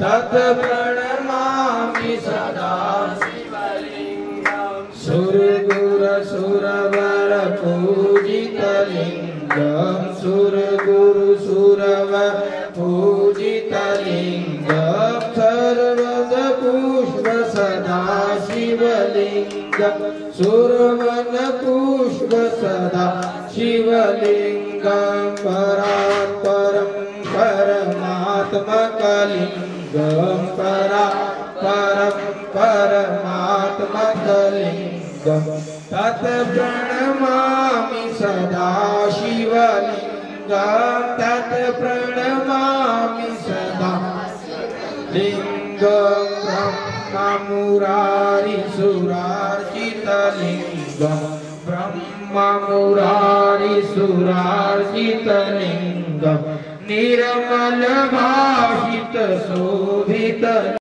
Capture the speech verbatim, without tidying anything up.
तत् प्रणमामि सदा शिवलिंगं सुरगुर सुरवर पूजितलिंगं सुरगुरु सुरवर पूजितलिंगं सर्वद पुष्प सदा शिवलिंगं सुरवन पुष्प सदा शिवलिंगं परात् परं परमात्मकलिंगं परात् परं परमात्मकलिंगं तत् प्रणमामि सदा शिवलिंगं तत् प्रणमामि सदा लिंगं ब्रह्ममुरारि सुरार्चितलिंगं ब्रह्ममुरारि सुरार्चितलिंगं निर्मल भाषित शोभित